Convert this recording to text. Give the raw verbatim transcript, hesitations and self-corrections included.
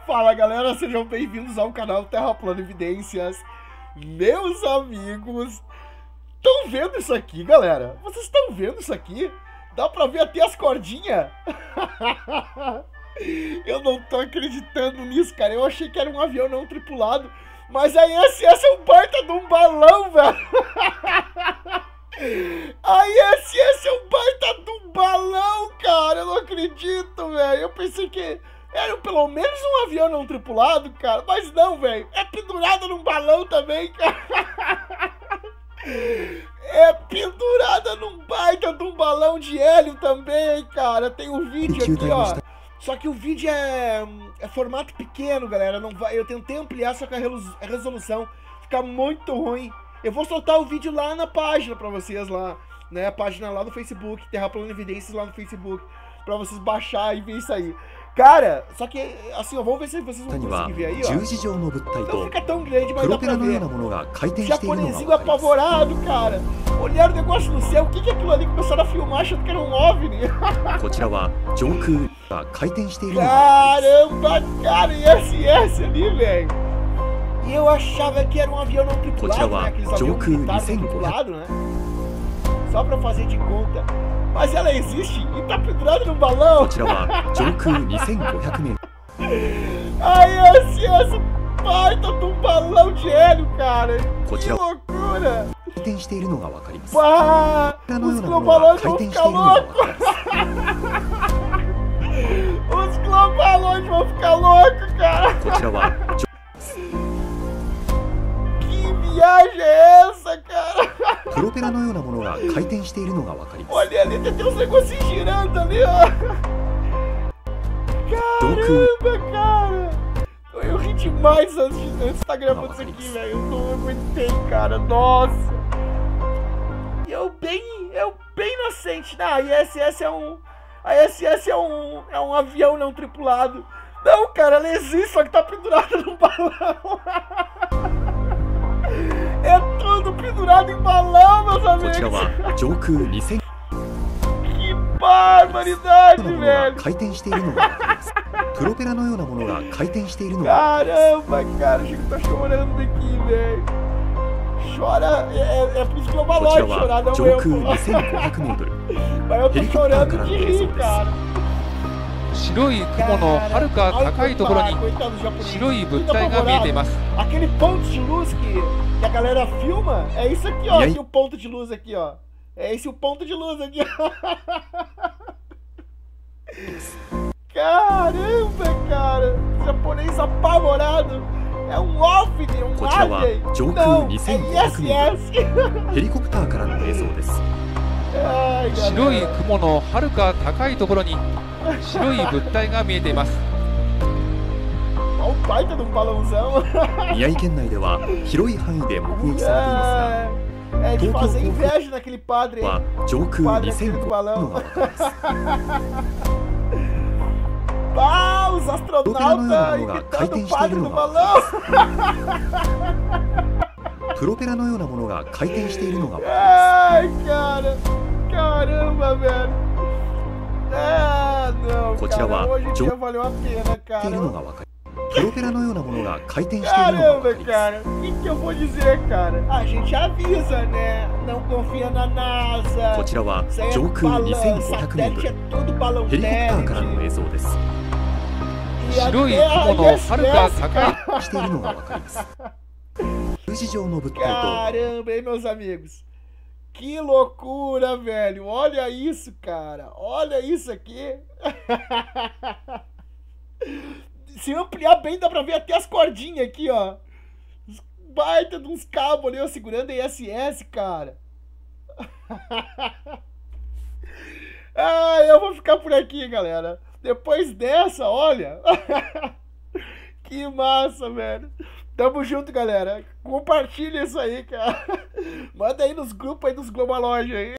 Fala galera, sejam bem-vindos ao canal Terraplano Evidências. Meus amigos, estão vendo isso aqui, galera? Vocês estão vendo isso aqui? Dá pra ver até as cordinhas? Eu não tô acreditando nisso, cara. Eu achei que era um avião não tripulado, mas a I S S é um baita de um balão, velho. A I S S é um baita de um balão, cara. Eu não acredito, velho. Eu pensei que era pelo menos um avião não tripulado, cara. Mas não, velho. É pendurada num balão também, cara. É pendurada num baita de um balão de hélio também, cara. Tem um vídeo aqui, ó. Só que o vídeo é, é formato pequeno, galera. Não vai, eu tentei ampliar, só que a resolução fica muito ruim. Eu vou soltar o vídeo lá na página pra vocês lá, né? A página lá no Facebook, Terraplano Evidências lá no Facebook, pra vocês baixar e ver isso aí. Cara, só que, assim, ó, vamos ver se vocês vão conseguir ver aí, ó. Não fica tão grande, mas dá pra ver. Japonesinho apavorado, cara. Olharam o negócio no céu, o que que é aquilo ali? Começaram a filmar achando que era um OVNI. Caramba, cara, I S S ali, velho. E eu achava que era um avião não tripulado, né? Aqueles aviões militares não tripulados, né? Só pra fazer de conta. Mas ela existe e tá pendurada no balão. A I S S baita de um balão de hélio, cara. Que loucura. Pá, os globalões vão ficar loucos. Os globalões vão ficar loucos, cara. Que viagem é essa, cara? Olha ali, tem uns negocinhos girando ali, ó. Caramba, cara. Eu ri demais antes de estar gravando isso aqui, velho. Eu não aguentei, cara. Nossa. E eu bem, eu bem inocente. Ah, a I S S é um... A I S S é um, é um avião não tripulado. Não, cara, ela existe, só que tá pendurada num balão. É tudo pendurado em balão, meus amigos. Que barbaridade, velho. Caramba, cara, o Chico tá chorando aqui, velho. Chora, é, é pros globalóides chorar, não eu. Mas eu tô chorando de rir, cara. 白い雲の遥か高いところに白い物体が見えています。 Aquele ponto de luz que, que a galera filma é isso aqui, ó. Aqui o ponto de luz aqui, ó. É esse o ponto de luz aqui, ó. Caramba, cara. Japonês apavorado. É um OVNI, um alien. Não, é I S S. 白い雲の遥か高いところに白い物体が見えています。 Olha o baita de um balãozão. É de fazer inveja naquele padre aí. Padre aquele do balão. Ah, os astronautas imitando o padre do balão. Ai, cara. Caramba, velho. Ah, não, cara. Hoje em dia valeu a pena, cara. Caramba, cara. O que que eu vou dizer, cara? A gente avisa, né? Não confia na NASA. Isso aí é balão. Satélite é tudo balão teste. E até a I S S. Caramba, hein, meus amigos? Que loucura, velho. Olha isso, cara. Olha isso aqui. Se ampliar bem, dá pra ver até as cordinhas aqui, ó. Os baita de uns cabos ali, ó, segurando a I S S, cara. Ah, eu vou ficar por aqui, galera. Depois dessa, olha. Que massa, velho. Tamo junto, galera. Compartilha isso aí, cara. Manda aí nos grupos aí dos globalógios aí.